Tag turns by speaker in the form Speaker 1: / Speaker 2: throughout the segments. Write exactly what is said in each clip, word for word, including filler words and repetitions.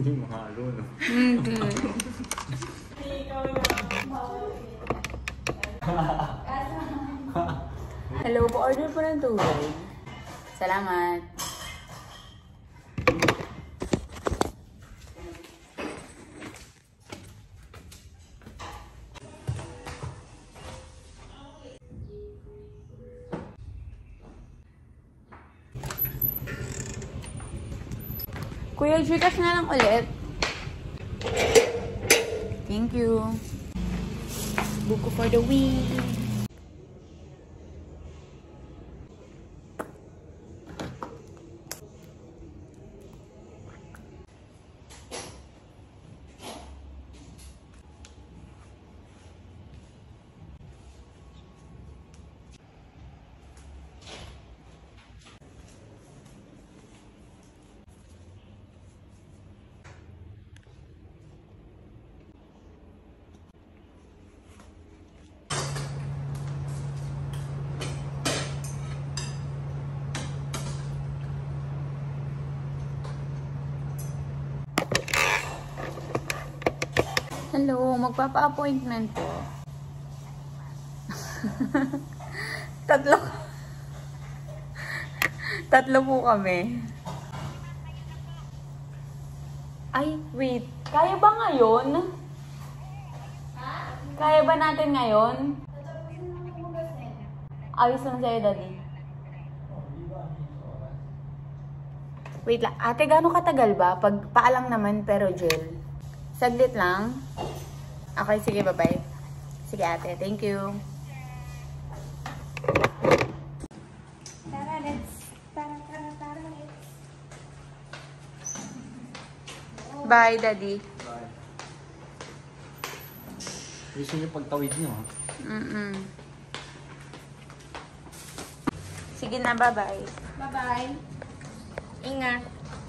Speaker 1: Hindi mahalo, no?
Speaker 2: Hindi. Hello po, order po ng tubig. Salamat. Kuya, Gcash na lang ulit. Thank you. Buko for the win. Hello, magpapa-appointment po. Tatlo. Tatlo po kami. Ay, wait. Kaya ba ngayon? Kaya ba natin ngayon? Ayos lang sa'yo, Daddy. Wait lang. Ate, gano'ng katagal ba? Pag paalang naman pero gel. Saglit lang. Okay, sige, bye-bye. Sige, ate. Thank you.
Speaker 3: Tara, let's. Tara, tara, tara, let's.
Speaker 2: Bye, Daddy.
Speaker 1: Bye. Gusto niyo pagtawid niyo, ha?
Speaker 2: Mm-mm. Sige na, bye-bye.
Speaker 3: Bye-bye. Ingat.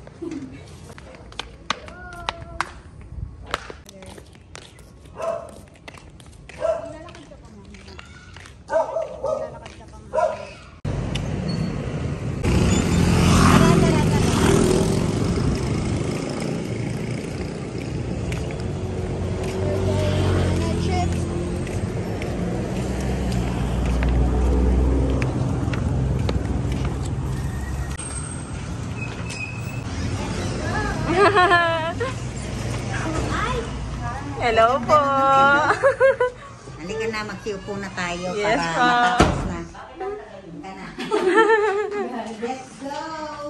Speaker 2: Hello po.
Speaker 4: Halika na, magsiupo na tayo
Speaker 2: Yes,
Speaker 4: para
Speaker 2: pa.
Speaker 4: matapos na. Halika na. Let's go!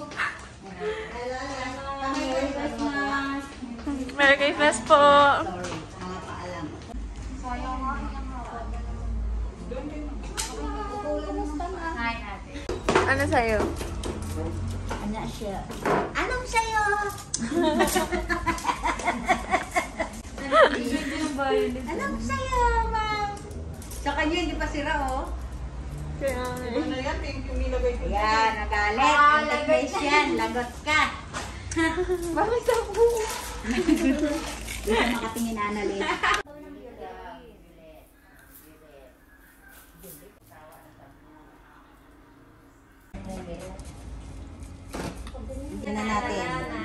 Speaker 4: Merry Christmas!
Speaker 2: Merry Christmas po.
Speaker 4: Sorry, mga paalam.
Speaker 3: Hi, ate.
Speaker 2: Ano sa'yo?
Speaker 4: Ano siya? Anong sa'yo? Anong sa'yo, ma'am? Sa kanya, hindi pa sira, oh.
Speaker 2: Kaya nga eh.
Speaker 4: Yan, nagalit.
Speaker 3: Ah,
Speaker 4: Lagot
Speaker 3: lagot
Speaker 4: guys yan. Lagot ka.
Speaker 2: Bakit ako?
Speaker 4: Hindi ka makatingin, Annalyn. Tingnan na natin.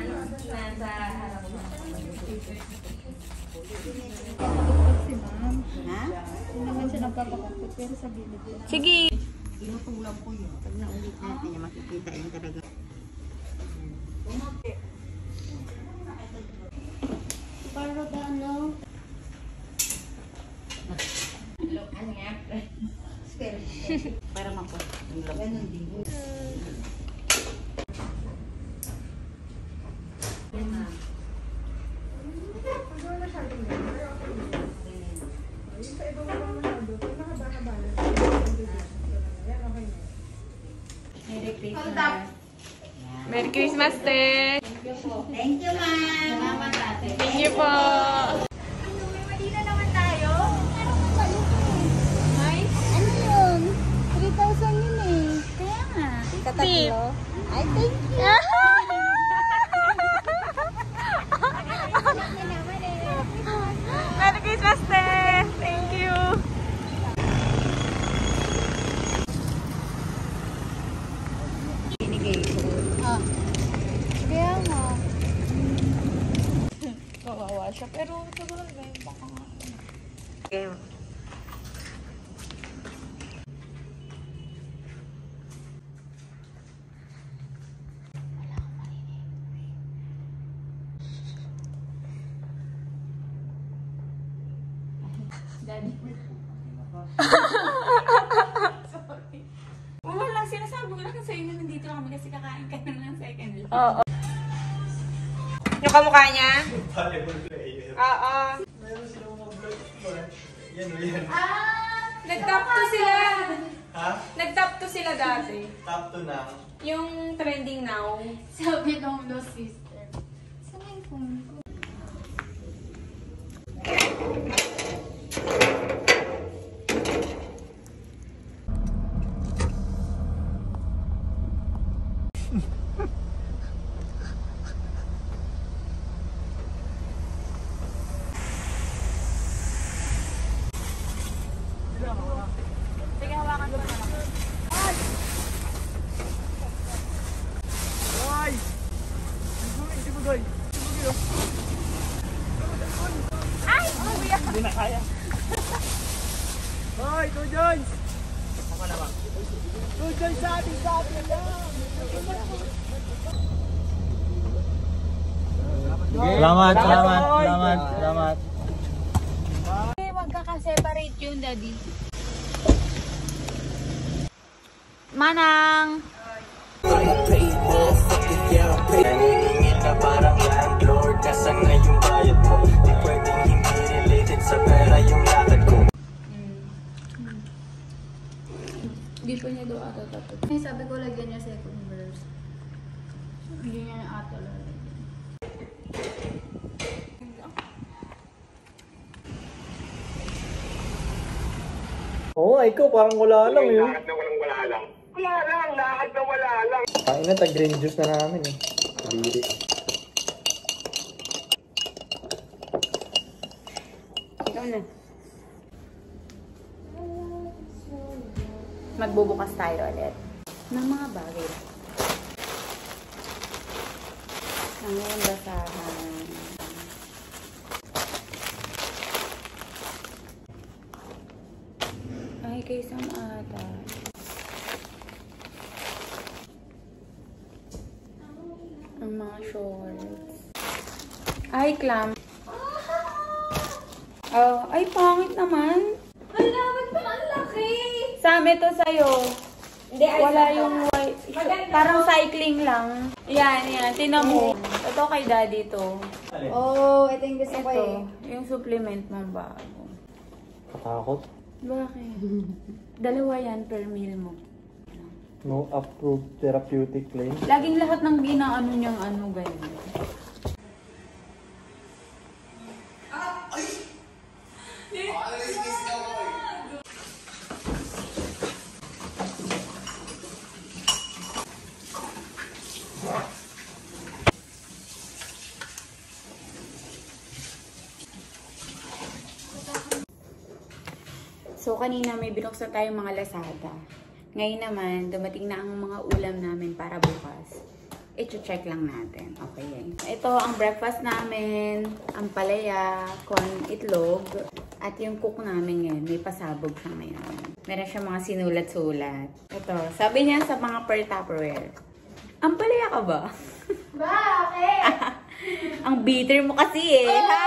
Speaker 4: Ha?
Speaker 3: Hindi naman siya nagpapakapit, pero sa gilid ko.
Speaker 2: Sige.
Speaker 4: Inutulang ko yun. Pag naulit natin, yung makikita yun talaga.
Speaker 3: Para ba ano?
Speaker 4: Ano nga? Para mako. Ganun din.
Speaker 3: Merry Christmas.
Speaker 2: Merry Christmas, te.
Speaker 4: Thank you, ma'am.
Speaker 3: Salamat, ate.
Speaker 2: Thank you po.
Speaker 3: Ano, may mali na naman tayo? Parang mabalot eh. Ay? Ano yun? three thousand yun eh. Kaya nga.
Speaker 2: Tip.
Speaker 3: Ay, thank you.
Speaker 2: Merry Christmas, te. Thank you.
Speaker 4: Binigay ko.
Speaker 3: Ah. Kaya nga.
Speaker 2: Pero siguro ba yung baka nga. Okay. Wala akong marinig. Daddy. Sorry. Wala, sinasabi ko lang sa'yo na nandito lang kami kasi kakain ka na ng second life. Oo. Yung kamukha niya?
Speaker 1: Volleyball player.
Speaker 2: Oo.
Speaker 1: Meron silang mga vlog ko eh. Yan o yan.
Speaker 2: Ah! Nag-top two sila.
Speaker 1: Ha?
Speaker 2: Nag-top two sila dati.
Speaker 1: Top two na.
Speaker 2: Yung trending now.
Speaker 3: Sabi ng Lost Sister. Saan yung phone ko?
Speaker 2: Sige, hawakan ko na lang.
Speaker 1: Ay! Hindi mo doy.
Speaker 2: Ay! Kuya!
Speaker 1: Hindi na kaya. Hoy, Two Jones! Ako na ba? Two Jones sa ating sa ating lang! Salamat, salamat, salamat, salamat.
Speaker 2: Eh, wag ka ka-separate yun, Daddy. Manang!
Speaker 5: Nanginingil na parang landlord. Nasaan na yung bayad mo? Di pwedeng hindi related sa pera yung lakad ko.
Speaker 2: Hindi pa niya daw ata tapos.
Speaker 3: Ay, sabi ko lagyan niya second verse.
Speaker 2: Hindi niya ata lalagyan.
Speaker 1: Oo, oh, ikaw parang wala lang yun.
Speaker 6: Lahat na walang wala lang. Wala lang, lahat na wala lang.
Speaker 1: Kain na, tag-green juice na namin eh. Bili.
Speaker 2: Ikaw na. Magbubukas tayo ulit ng mga bagay. Ang ngayon basahan. Ay, kay Sam ata. Ang mga shorts. Ay, clam. Oh, ay, pangit naman.
Speaker 3: Hala, ba't pa ang laki?
Speaker 2: Sam, ito sa'yo.
Speaker 3: Hindi, ay,
Speaker 2: Wala
Speaker 3: sa-
Speaker 2: yung white.
Speaker 3: Maganda.
Speaker 2: Parang cycling lang. Yan, yan. Tinan mo. Ito kay daddy to.
Speaker 3: Oh, ito yung gusto ko
Speaker 2: Ito.
Speaker 3: eh.
Speaker 2: Yung supplement mong bago.
Speaker 1: Katakot.
Speaker 2: Bakit? Dalawa yan per meal mo.
Speaker 1: No approved therapeutic claim.
Speaker 2: Laging lahat ng ginaano niyang ano ganyan. So, kanina may binuksan tayong mga Lazada. Ngayon naman, dumating na ang mga ulam namin para bukas. I-check lang natin. Okay. Ito ang breakfast namin. Ang palaya, con itlog. At yung cook namin ngayon, may pasabog siya ngayon. Meron siya mga sinulat-sulat. Ito, sabi niya sa mga per Tupperware. Ang palaya ka ba?
Speaker 3: Bakit?
Speaker 2: Ang bitter mo kasi eh. Ha?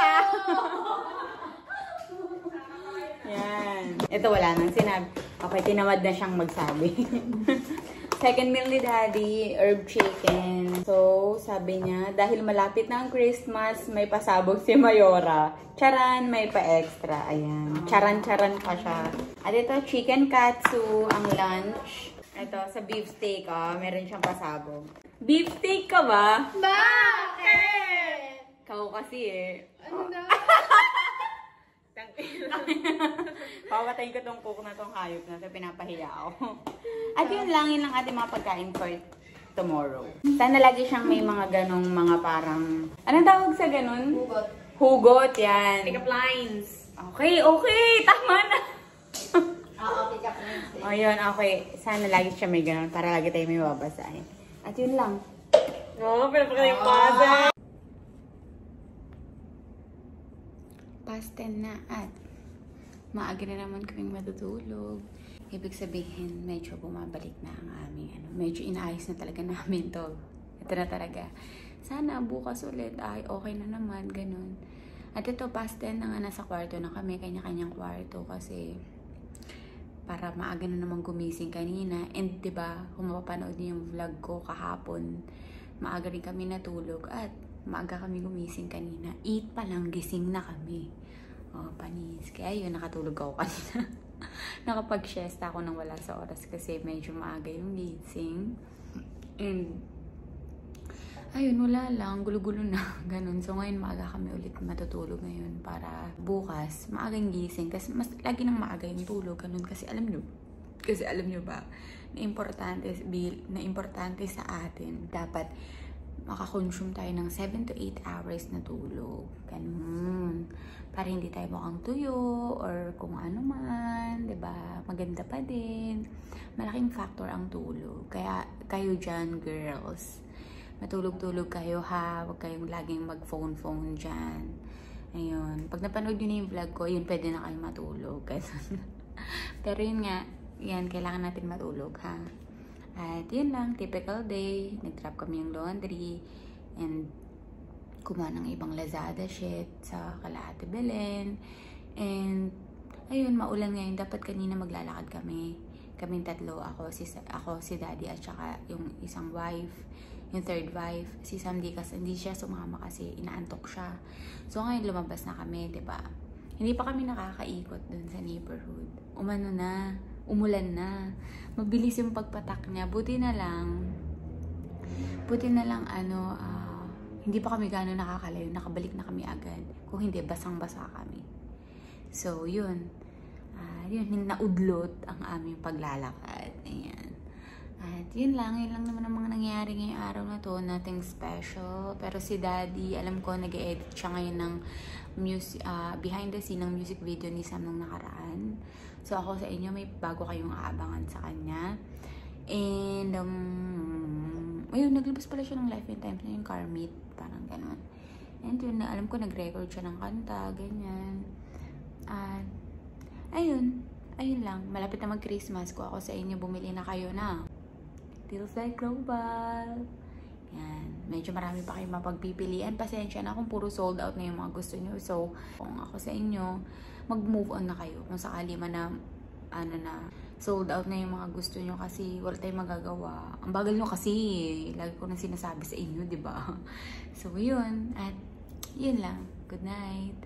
Speaker 2: Yan. Ito wala nang sinabi. Okay, tinamad na siyang magsabi. Second meal ni Daddy, herb chicken. So, sabi niya, dahil malapit na ang Christmas, may pasabog si Mayora. Charan, may pa-extra. Ayan. Charan-charan pa siya. At ito, chicken katsu, ang lunch. Ito, sa beef steak, oh, meron siyang pasabog. Beef steak ka ba?
Speaker 3: Bakit?
Speaker 2: Kau kasi eh.
Speaker 3: Ano daw?
Speaker 2: Papatayin ko tong cook na tong hayop na ito. Pinapahiya ako. At yun lang, yun lang ating mga pagkain for tomorrow. Sana lagi siyang may mga ganong mga parang... Anong tawag sa ganon?
Speaker 3: Hugot.
Speaker 2: Hugot, yan.
Speaker 4: Pick up lines.
Speaker 2: Okay, okay. Tama na.
Speaker 3: Oo, pick up lines.
Speaker 2: O yun, okay. Sana lagi siya may ganon para lagi tayo may babasahin. At yun lang.
Speaker 4: Oo, oh, pinapakita yung puzzle.
Speaker 2: past ten na at maaga na naman kaming matutulog. Ibig sabihin, medyo bumabalik na ang aming ano, medyo inaayos na talaga namin to. Ito na talaga. Sana bukas ulit ay okay na naman, ganun. At ito, past ten na nga, nasa kwarto na kami, kanya-kanyang kwarto kasi para maaga na naman gumising kanina. And diba, kung mapapanood niyo yung vlog ko kahapon, maaga rin kami natulog at maaga kami gumising kanina. eight pa lang, gising na kami. Oh, panis. Kaya yun, nakatulog ako kanina. Nakapag-siesta ako nang wala sa oras kasi medyo maaga yung gising. And ayun, wala lang. Gulo-gulo na. Ganun. So, ngayon maaga kami ulit matutulog ngayon para bukas maagang gising. Kasi mas lagi nang maaga yung tulog. Ganun. Kasi alam nyo, kasi alam nyo ba, na importante, na importante sa atin, dapat makakonsume tayo ng seven to eight hours na tulog. Ganun. Para hindi tayo mukhang tuyo or kung ano man, diba? Maganda pa din. Malaking factor ang tulog. Kaya kayo dyan, girls, matulog-tulog kayo ha. Huwag kayong laging mag-phone-phone dyan. Ayun. Pag napanood nyo na yung vlog ko, yun, pwede na kayo matulog. Pero yun nga, yan, kailangan natin matulog ha. At yun lang, typical day. Nag-drop kami yung laundry. And kumuha ng ibang Lazada shit sa Kalahati Belen. And ayun, maulan ngayon. Dapat kanina maglalakad kami. Kaming tatlo, ako, si, ako, si daddy at saka yung isang wife. Yung third wife, si Sam di kasi hindi siya sumama kasi inaantok siya. So ngayon lumabas na kami, 'di ba? Hindi pa kami nakakaikot dun sa neighborhood. Umano na, umulan na. Mabilis yung pagpatak niya. Buti na lang. Buti na lang ano, uh, hindi pa kami gano'n nakakalayo. Nakabalik na kami agad. Kung hindi, basang-basa kami. So, yun. Uh, yun, naudlot ang aming paglalakad. Ayan. At yun lang, yun lang naman ang mga nangyayari ngayong araw na to. Nothing special. Pero si daddy, alam ko, nag-edit siya ngayon ng music, uh, behind the scene ng music video ni Sam nung nakaraan. So ako sa inyo, may bago kayong aabangan sa kanya. And, um, ayun, naglabas pala siya ng Life and Times na yung car meet. Parang ganun. And yun, alam ko, nag-record siya ng kanta, ganyan. At, ayun, ayun lang. Malapit na mag-Christmas. Kung ako sa inyo, bumili na kayo na Feels Like Global. Yan. Medyo marami pa kayong mapagpipilian. Pasensya na kung puro sold out na yung mga gusto nyo. So, kung ako sa inyo, mag-move on na kayo. Kung sakali man na, ano na, sold out na yung mga gusto nyo kasi wala tayong magagawa. Ang bagal nyo kasi, lagi ko na sinasabi sa inyo, diba? So, yun. At, yun lang. Good night.